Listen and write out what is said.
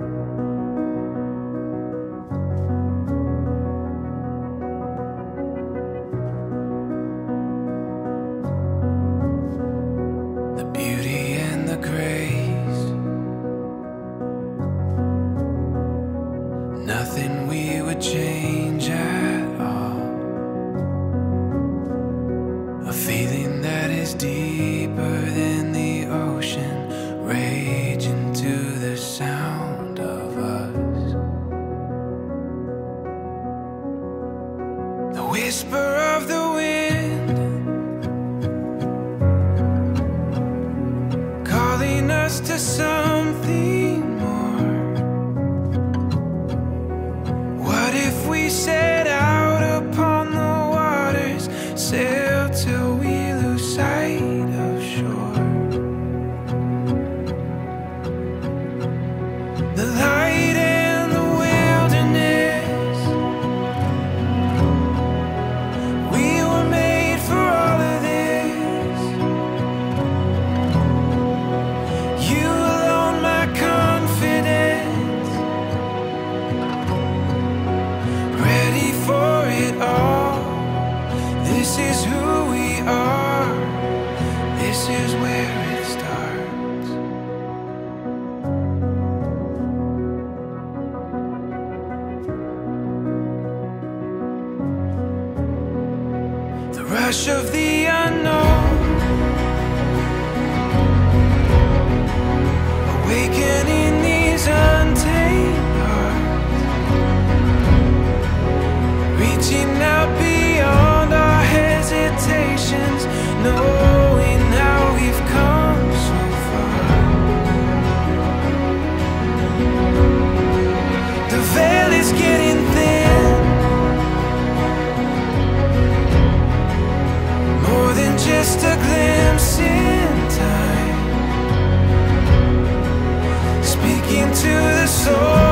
The beauty and the grace, nothing we would change at all. A feeling that is deeper than the ocean, raging to the sound of us. The whisper of the wind, calling us to something more. What if we set out upon the waters, sail till we lose sight of shore? The light and the wilderness, we were made for all of this. You alone my confidence, ready for it all. This is who we are, this is where it starts. The rush of the unknown, awakening these untamed hearts, reaching out beyond our hesitations, knowing how we've come so far. The veil is getting thin, more than just a glimpse in time, speaking to the soul.